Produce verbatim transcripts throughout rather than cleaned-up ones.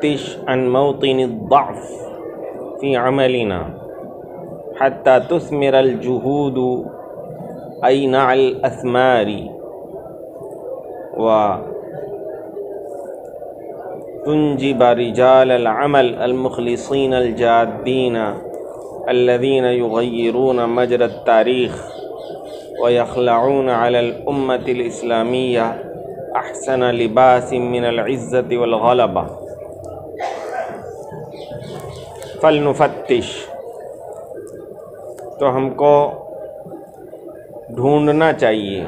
फ़नुफ़त्तिश अन मौतिन अद-ज़अफ़ फ़ी अमलिना हत्ता तुस्मिरल जुहूदु ऐनअल अस्मारी व तुंजिब रिजालल अमल अल मुखलिसीन अल जाद्दीन अल्लज़ीन युग़य्यिरून मजरा तारीख़ व यख़लऊन अलल उम्मतिल इस्लामिय्या अहसन लिबासिम मिनल इज़्ज़ति वल ग़लबा फ़लनुफ़त्तिश। तो हमको ढूंढना चाहिए,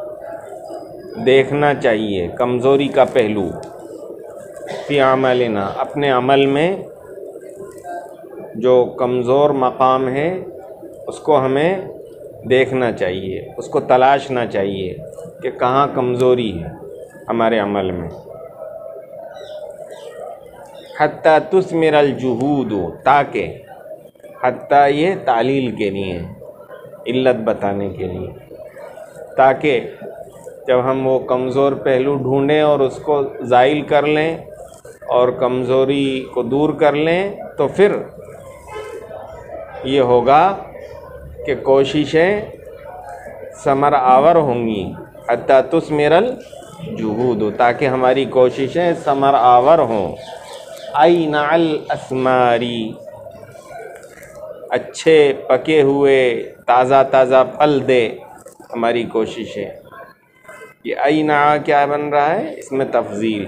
देखना चाहिए कमज़ोरी का पहलू फ़ी अमलिना, अपने अमल में जो कमज़ोर मकाम है उसको हमें देखना चाहिए, उसको तलाशना चाहिए कि कहाँ कमज़ोरी है हमारे अमल में। हत्ता तुस्मिरल जुहूद, ताकि हत्ता ये तालील के लिए, इल्लत बताने के लिए, ताकि जब हम वो कमज़ोर पहलू ढूंढें और उसको ज़ाइल कर लें और कमज़ोरी को दूर कर लें तो फिर ये होगा कि कोशिशें समर आवर होंगी। हत्ता तुस्मिरल जुहूद, ताकि हमारी कोशिशें समर आवर हों। ऐनअल अस्मारी, अच्छे पके हुए ताज़ा ताज़ा फल दे हमारी कोशिशें। ये ऐना क्या बन रहा है, इसमें तफ़ज़ील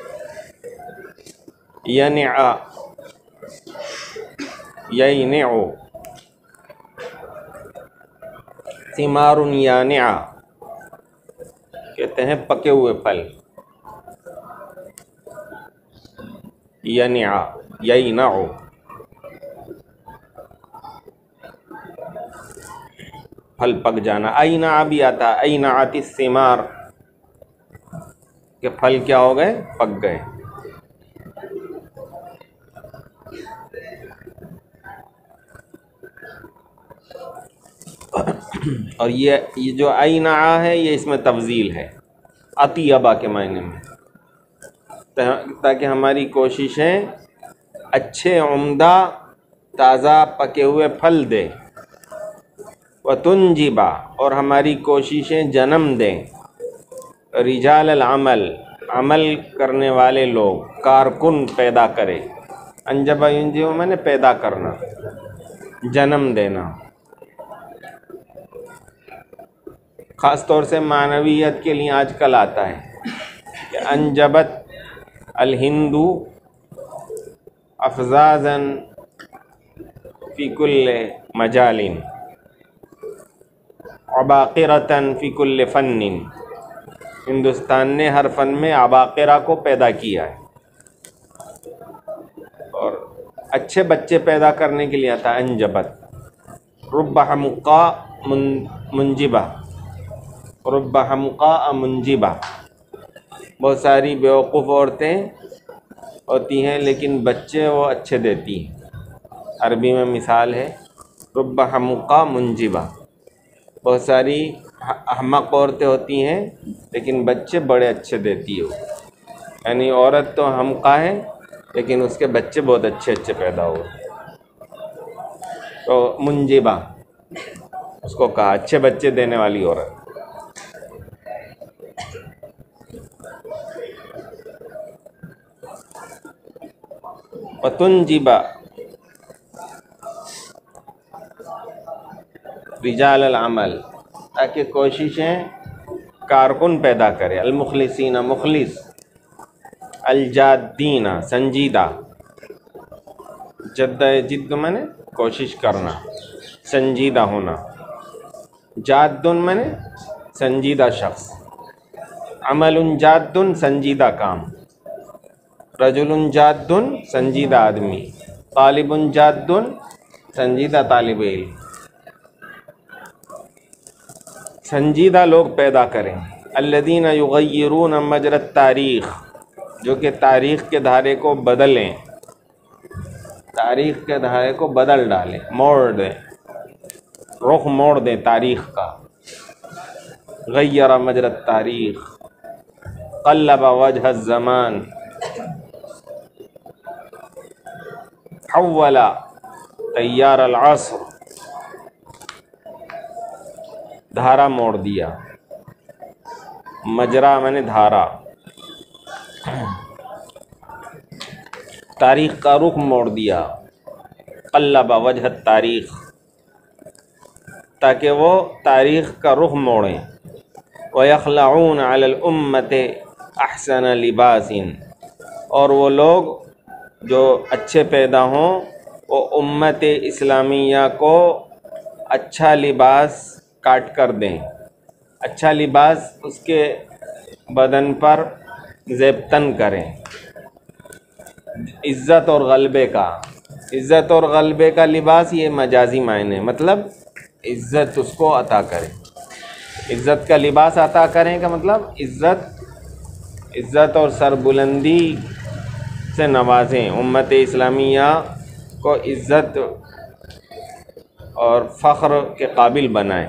यनिअ यनिअ सिमारुन यानिअ कहते हैं पके हुए फल। यनिअ यनिअ फल पक जाना। ऐना भी आता, ऐना आती सिमार के फल क्या हो गए, पक गए। और ये ये जो ऐना है ये इसमें तफ़ज़ील है अतियबा के मायने में, ताकि हमारी कोशिशें अच्छे उम्दा ताज़ा पके हुए फल दे। व तुंजिबा, और हमारी कोशिशें जन्म दें रिजालल अमल, अमल करने वाले लोग, कारकुन पैदा करे। अंजबा युंजिबा मैंने पैदा करना, जन्म देना। ख़ास तौर से मानवियत के लिए आजकल आता है कि अंजबत अल हिंदू अफ़ज़ाज़न फ़ी कुल्ल मजालिन अबाक़िरतन फ़ी कुल्ल फ़न्निन। हिंदुस्तान ने हर फ़न में अबाक़िरा को पैदा किया है और अच्छे बच्चे पैदा करने के लिए आता है अंजबत। रुब्बा हमक़ा मुंजिबा, रुब्बा हमक़ा मुंजिबा, बहुत सारी बेवकूफ़ औरतें होती हैं लेकिन बच्चे वो अच्छे देती हैं। अरबी में मिसाल है रुब्बा हमक़ा मुंजिबा, बहुत सारी अहमक़ औरतें होती हैं लेकिन बच्चे बड़े अच्छे देती है। यानी औरत तो हमक़ा है लेकिन उसके बच्चे बहुत अच्छे अच्छे पैदा हुए, तो मुंजिबा उसको कहा, अच्छे बच्चे देने वाली औरत। वतुंजिबा रिजालल अमल, ताकि कोशिशें कारकुन पैदा करे। अल मुखलिसीना, मुखलिस। अल जाद्दीना, संजीदा। जद्द जिद्द माने कोशिश करना, संजीदा होना। जाद्दुन माने संजीदा शख्स। अमलुन जाद्दुन, संजीदा काम। रजुलुन जाद्दुन, संजीदा आदमी। तालिबुन जाद्दुन, संजीदा तालिब इल्म। संजीदा लोग पैदा करें। अल्लज़ीना युग़य्यिरून मजरा तारीख़, जो कि तारीख़ के धारे को बदलें, तारीख़ के धारे को बदल डालें, मोड़ दें, रुख मोड़ दें तारीख़ का। गय्यरा मजरा तारीख़, क़ल्लबा वजह ज़मान, हव्वला तैयार अल असर, धारा मोड़ दिया, मजरा मैंने धारा, तारीख का रुख मोड़ दिया, क़ल्लबा वजह तारीख, ताकि वो तारीख़ का रुख मोड़ें। व यख़लऊन अलल उम्मति अहसन लिबासिन, और वो लोग जो अच्छे पैदा हों वो उम्मत इस्लामिया को अच्छा लिबास काट कर दें, अच्छा लिबास उसके बदन पर ज़ेबतन करें। इज़्ज़त और गलबे का, इज़्ज़त और गलबे का लिबास ये मजाजी मायने, मतलब इज़्ज़त उसको अता करें। इज़्ज़त का लिबास अता करें का मतलब इज़्ज़त इज़्ज़त और सरबुलंदी से नवाजें, उम्मत इस्लामिया को इज़्ज़त और फ़ख्र के काबिल बनाएं।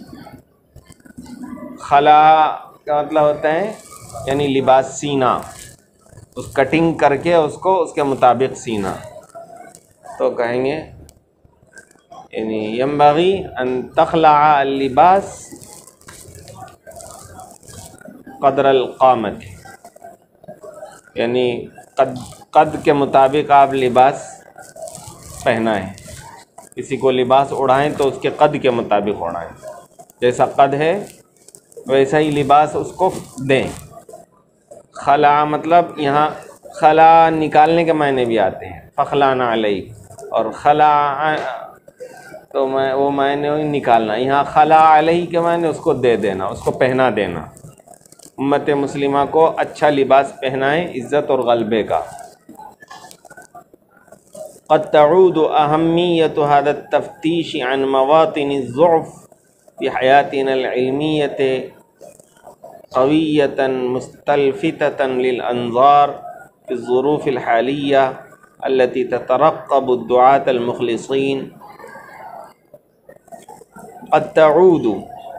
खला का मतलब होता है यानी लिबास सीना, उस कटिंग करके उसको उसके मुताबिक सीना। तो कहेंगे यानी यंबगी अन तखला लिबास क़द्र अल क़ामत, यानी कद कद के मुताबिक आप लिबास पहनाएं। किसी को लिबास उड़ाएं तो उसके कद के मुताबिक उड़ाएं, जैसा कद है वैसा ही लिबास उसको दें। खला मतलब यहाँ खला निकालने के मायने भी आते हैं, फ़ख़लाना अलई, और खला तो मैं वो मायने निकालना, यहाँ खला अलई के मायने उसको दे देना, उसको पहना देना। उम्मत मुस्लिमा को अच्छा लिबास पहनाएं इज़्ज़त और गलबे का। क़द तऊद अहम्मियत हाज़ा तफ्तीश अन मवातिन ज़ुअफ़ फ़ी हयातिना अल-इल्मिय्यत क़विय्यतन मुस्तल्फ़िततन लिल अंज़ार फ़ी ज़ुरूफ़ अल-हालिय्या अल्लती ततरक़्क़बु दुआत अल-मुख़लिसीन। क़द तऊद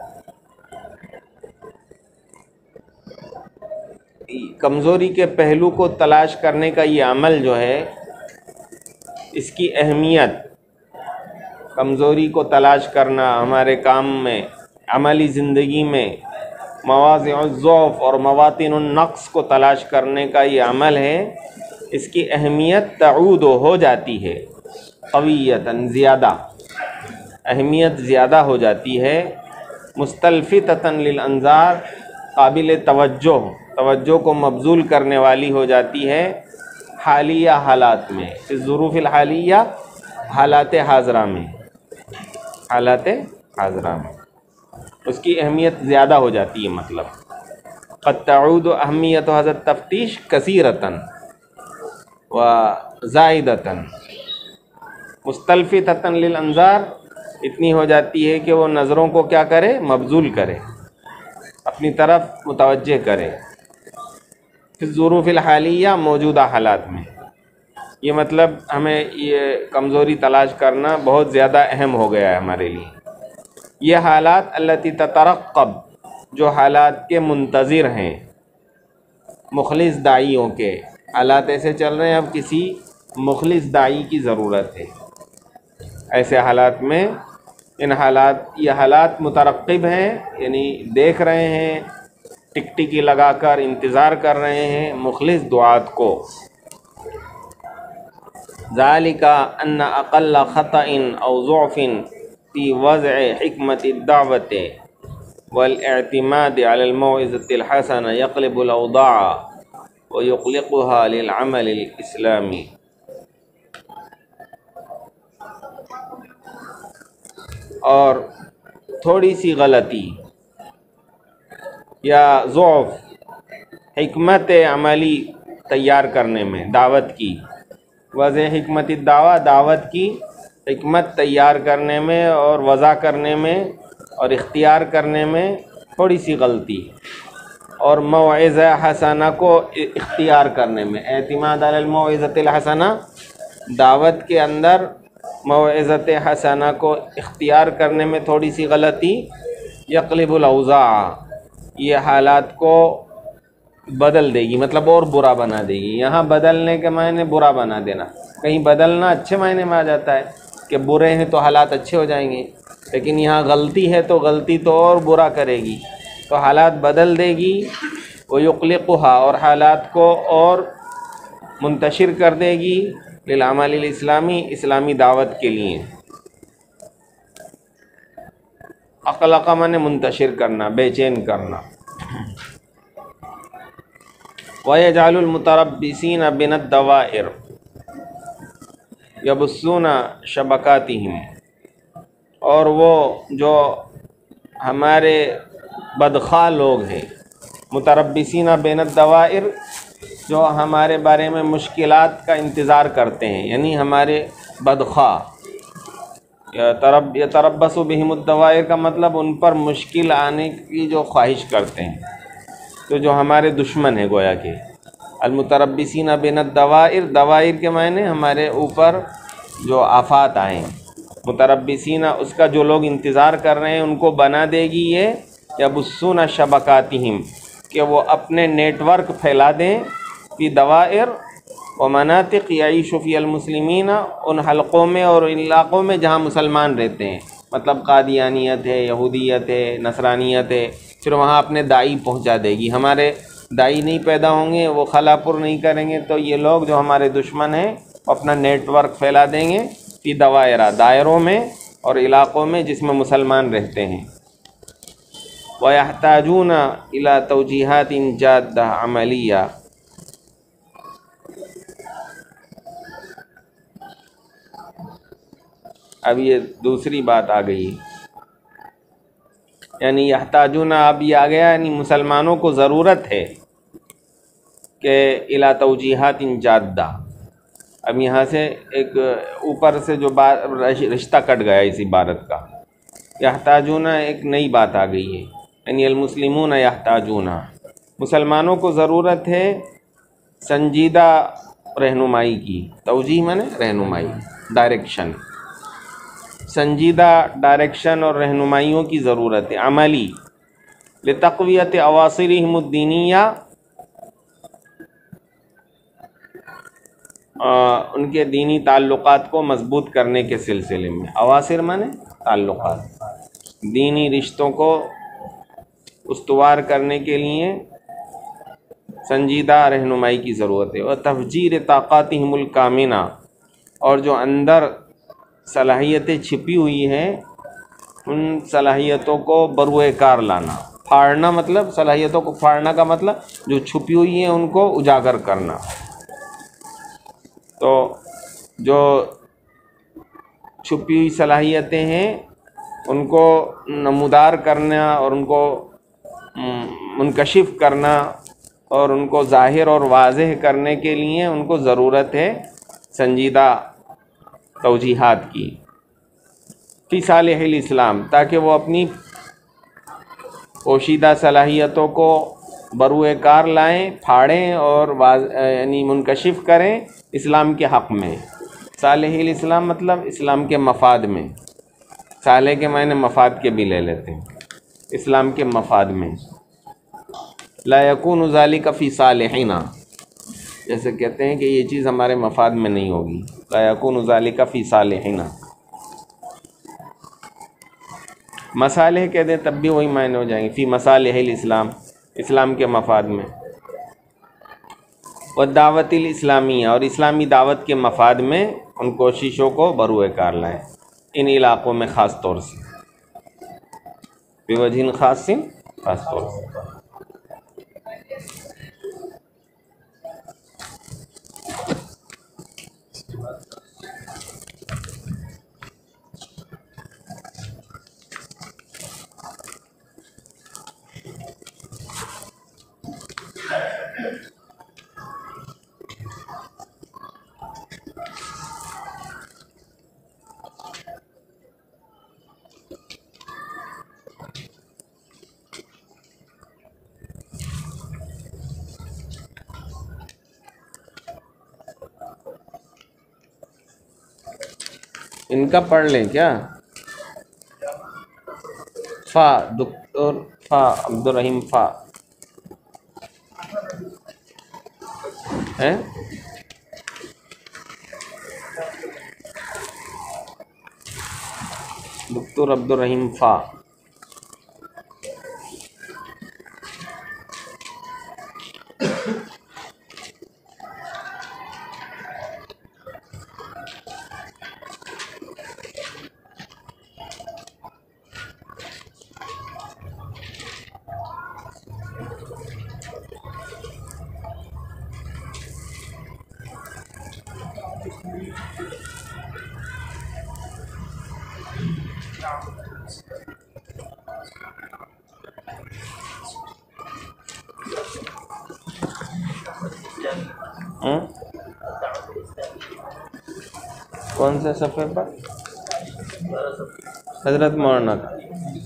कमज़ोरी के पहलू को तलाश करने का ये अमल जो है, इसकी अहमियत, कमज़ोरी को तलाश करना हमारे काम में, अमली ज़िंदगी में मवाज़िउज़्ज़ौफ़ और मवातिनुन नक़्स को तलाश करने का ये अमल है। इसकी अहमियत तऊद हो जाती है क़वियतन, ज़्यादा अहमियत ज़्यादा हो जाती है, मुस्तल्फ़िततन लिल अंज़ार, काबिल तवज्जो, तवज्जो को मबज़ूल करने वाली हो जाती है हालिया हालात में, इस ज़ुरूफ़िल हालिया हालात हाज़रा में, हालात हाज़रा में उसकी अहमियत ज़्यादा हो जाती है। मतलब क़द तऊद अहमियत हाज़ा तफ्तीश कसीरतन व ज़ाइदतन मुस्तल्फ़िततन लिल अंज़ार, इतनी हो जाती है कि वो नज़रों को क्या करे, मबज़ूल करे, अपनी तरफ मुतवज्जे करे, फिर ज़ुरूफ़िल हालिया मौजूदा हालात में। ये मतलब हमें ये कमज़ोरी तलाश करना बहुत ज़्यादा अहम हो गया है हमारे लिए। ये हालात अल्लती ततरक़्क़ब, जो हालात के मुंतज़िर हैं, मुखलिस दाइयों के हालात ऐसे चल रहे हैं, अब किसी मुखलिस दाई की ज़रूरत है। ऐसे हालात में इन हालात ये हालात मुतरक़्क़िब हैं, यानी देख रहे हैं, टिकटिकी लगाकर इंतज़ार कर रहे हैं मुखलिस दुआत को। ज़ालिका अन्ना अक़ल्ल ख़तइन औ ज़ुअफ़िन फ़ी वज़अ हिकमति दावति वल इअ्तिमाद अलल मौइज़तिल हसना यक़लिबुल अवदाअ व युक़लिक़ुहा लिल अमलिल इस्लामी। और थोड़ी सी गलती या ज़ौफ़ हिकमत अमली तैयार करने में, दावत की वज़े हिकमत दावा, दावत की हिकमत तैयार करने में और वज़ा करने में और इख्तियार करने में थोड़ी सी गलती, और मौइज़ा हसना को इख्तियार करने में, एतिमाद अलल मौइज़तिल हसना, दावत के अंदर मौइज़त हसना को इख्तियार करने में थोड़ी सी गलती। यक़लिबुल अवज़ा, ये हालात को बदल देगी, मतलब और बुरा बना देगी। यहाँ बदलने के मायने बुरा बना देना, कहीं बदलना अच्छे मायने में आ जाता है कि बुरे हैं तो हालात अच्छे हो जाएंगे, लेकिन यहाँ गलती है तो गलती तो और बुरा करेगी, तो हालात बदल देगी। वो युक़लिक़ुहा, और हालात को और मुंतशिर कर देगी लिल अमलिल इस्लामी, इस्लामी दावत के लिए। अक़लक़ माने मुंतशिर करना, बेचैन करना। वयजअलुल मुतरब्बिसीन बिनद्दवाइर यबुस्सूना शबकातिहिम, और वो जो हमारे बदख़ा लोग हैं, मुतरब्बिसीन बिनद्दवाइर, जो हमारे बारे में मुश्किलात का इंतज़ार करते हैं, यानी हमारे बदख़ा। तरब ये तरब्बसु बिहिमुद्दवाइर का मतलब उन पर मुश्किल आने की जो ख्वाहिश करते हैं, तो जो हमारे दुश्मन है गोया के। अलमुतरब्बिसीन बिनद्दवाइर, दवाइर के मायने हमारे ऊपर जो आफात आएँ, मुतरब्बिसीन उसका जो लोग इंतज़ार कर रहे हैं उनको बना देगी ये यबुस्सूना शबकातिहिम, कि वो अपने नेटवर्क फैला दें फी दवाइर व मनातिक़ यईशु फ़ीहल मुस्लिमीन, उन हलक़ों में और इलाक़ों में जहाँ मुसलमान रहते हैं, मतलब कादियानियत है, यहूदियत है, नसरानियत है, फिर वहाँ अपने दाई पहुँचा देगी। हमारे दाई नहीं पैदा होंगे, वो खलापुर नहीं करेंगे, तो ये लोग जो हमारे दुश्मन हैं अपना नेटवर्क फैला देंगे फी दवायरा, दायरों में और इलाक़ों में जिसमें मुसलमान रहते हैं। वयहताजूना इला तौजीहातिन जाद्दा अमलिया, अब ये दूसरी बात आ गई, यानी यहताजूना, अब ये आ गया, यानी मुसलमानों को ज़रूरत है कि इला तौजीहातिन जाद्दा। अब यहाँ से एक ऊपर से जो बात रिश्ता कट गया इस इबारत का, यहताजूना एक नई बात आ गई है, यानी अलमुस्लिमून यहताजूना, मुसलमानों को ज़रूरत है संजीदा रहनुमाई की। तौजीह माने रहनुमाई, डायरेक्शन, संजीदा डायरेक्शन और रहनुमाइयों की ज़रूरत है। अमली लितक़वियत अवासिरिहिमुद्दीनिया, उनके दीनी ताल्लुक़ात को मज़बूत करने के सिलसिले में। अवासिर माने ताल्लुक़ात, दीनी रिश्तों को उस्तवार करने के लिए संजीदा रहनुमाई की ज़रूरत है। और तफ़जीर ताक़ातिहिमुल कामिना, और जो अंदर सलाहियतें छिपी हुई हैं उन सलाहियतों को बरूए कार लाना। फाड़ना मतलब, सलाहियतों को फाड़ना का मतलब जो छुपी हुई हैं उनको उजागर करना। तो जो छुपी हुई सलाहियतें हैं उनको नमूदार करना और उनको मुनकशिफ करना और उनको ज़ाहिर और वाज़ेह करने के लिए उनको ज़रूरत है संजीदा तौजीहात की। फ़ी सालिहिल इस्लाम, ताकि वो अपनी पोशीदा सलाहियतों को बरूए कार लाएँ, फाड़ें और यानी मुनकशिफ करें इस्लाम के हक़ में। सालिहिल इस्लाम मतलब इस्लाम के मफाद में। साले के मायने मफाद के भी ले लेते हैं, इस्लाम के मफाद में। ला यकूनु ज़ालिका फ़ी सालिहिना, जैसे कहते हैं कि ये चीज़ हमारे मफाद में नहीं होगी। ला यकूनु ज़ालिका फ़ी सालिहिना, मसालिह कह दें तब भी वही मायने हो जाएंगे। फ़ी मसालिहिल इस्लाम, इस्लाम के मफाद में। व दावतिल इस्लामिया, और इस्लामी दावत के मफाद में उन कोशिशों को बरूए कार लाएँ इन इलाक़ों में, ख़ास तौर से बेवजहिन ख़ासिन, ख़ास तौर से। इनका पढ़ लें क्या? फ़ा डॉक्टर फ़ा अब्दुल रहीम फ़ा है। डॉक्टर अब्दुल रहीम फा। हम्म? कौन से सफ़े पर? हजरत मौलाना का।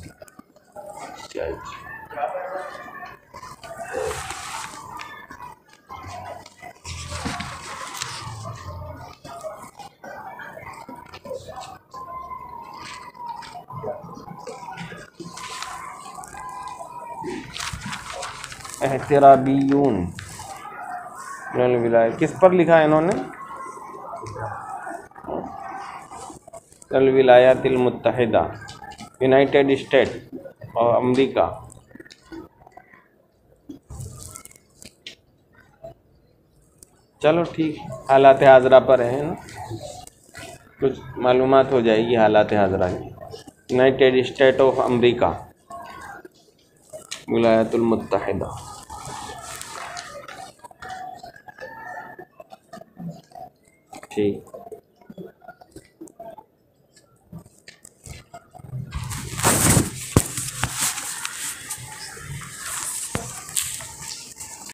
एहतराबियून विलायत किस पर लिखा है इन्होंने? अल विलायतिल मुत्तहिदा, यूनाइटेड स्टेट और अमेरिका। चलो ठीक, हालात हाजरा पर है ना, कुछ मालूमात हो जाएगी हालात हाजरा की। यूनाइटेड स्टेट ऑफ अमेरिका, विलायतुल मुत्तहिदा। ठीक।